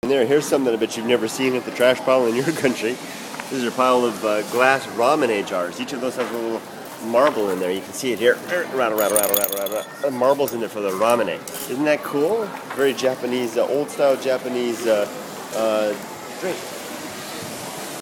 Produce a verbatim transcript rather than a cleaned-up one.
And there, here's something that I bet you've never seen at the trash pile in your country. This is a pile of uh, glass Ramene jars. Each of those has a little marble in there. You can see it here. Rattle, rattle, rattle, rattle, rattle, rattle. Marbles in there for the Ramene. Isn't that cool? Very Japanese, uh, old-style Japanese uh, uh, drink.